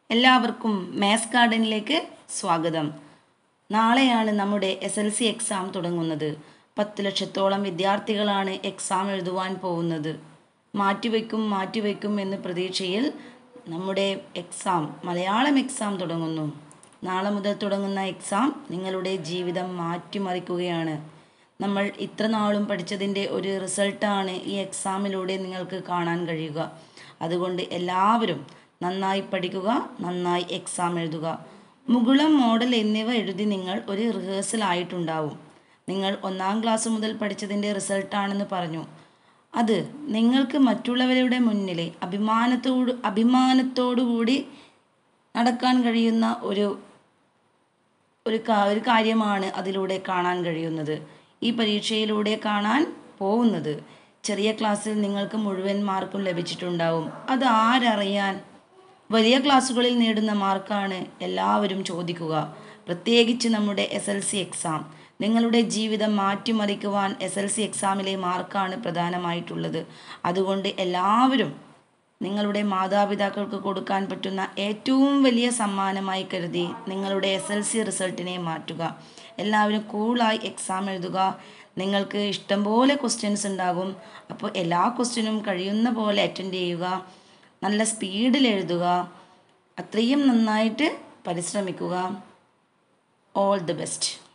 എല്ലാവർക്കും മാത്സ് ഗാർഡനിലേക്ക് സ്വാഗതം. നാളെയാണ് നമ്മുടെ SSLC എക്സാം തുടങ്ങുന്നത്. 10 ലക്ഷത്തോളം വിദ്യാർത്ഥികളാണ് എക്സാം എഴുതുവാൻ പോകുന്നത്. മാറ്റിവെക്കും എന്ന പ്രതീക്ഷയിൽ നമ്മുടെ മലയാളം എക്സാം തുടങ്ങുന്നു. നാളെ മുതൽ തുടങ്ങുന്ന എക്സാം നിങ്ങളുടെ ജീവിതം മാറ്റിമറിക്കുകയാണ്. നമ്മൾ ഇത്ര നാളും പഠിച്ചതിൻ്റെ ഒരു റിസൾട്ടാണ് ഈ എക്സാമിലൂടെ നിങ്ങൾക്ക് കാണാൻ കഴിയുക. അതുകൊണ്ട് എല്ലാവരും നന്നായി പഠിക്കുക, നന്നായി എക്സാം എഴുതുക. മുകുളം, മോഡൽ എന്നിവ എഴുതി നിങ്ങൾ ഒരു റിഹേഴ്സൽ ആയിട്ടുണ്ടാവും. നിങ്ങൾ 1-ാം ക്ലാസ് മുതൽ പഠിച്ചതിൻ്റെ റിസൾട്ടാണെന്ന് പറഞ്ഞു. അത് നിങ്ങൾക്ക് മറ്റുള്ളവരുടെ മുന്നിൽ അഭിമാനത്തോടുകൂടി നടക്കാൻ കഴിയുന്ന ഒരു കാര്യമാണ് അതിലൂടെ കാണാൻ കഴിയുന്നത്. ഈ പരീക്ഷയിലൂടെ കാണാൻ പോകുന്നത്. ചെറിയ ക്ലാസ്സിൽ നിങ്ങൾക്ക് മുഴുവൻ മാർക്കും ലഭിച്ചിട്ടുണ്ടാവും. അത് ആരറിയാൻ? വലിയ ക്ലാസ്സുകളിൽ നേടുന്ന മാർക്കാണ് എല്ലാവരും ചോദിക്കുക. പ്രത്യേകിച്ച് നമ്മുടെ SSLC എക്സാം. നിങ്ങളുടെ ജീവിതം മാറ്റിമറിക്കുവാൻ SSLC എക്സാമിലെ മാർക്കാണ് പ്രധാനമായിട്ടുള്ളത്. അതുകൊണ്ട് എല്ലാവരും നിങ്ങളുടെ മാതാപിതാക്കൾക്ക് കൊടുക്കാൻ പറ്റുന്ന ഏറ്റവും വലിയ സമ്മാനമായി കരുതി നിങ്ങളുടെ SSLC റിസൾട്ടിനെ മാറ്റുക. എല്ലാവരും കൂളായി എക്സാം എഴുതുക. നിങ്ങൾക്ക് ഇഷ്ടംപോലെ ക്വസ്റ്റ്യൻസ് ഉണ്ടാകും. അപ്പോൾ എല്ലാ ക്വസ്റ്റ്യനും കഴിയുന്ന പോലെ അറ്റൻഡ് ചെയ്യുക. നല്ല സ്പീഡിൽ എഴുതുക. അത്രയും നന്നായിട്ട് പരിശ്രമിക്കുക. All the best.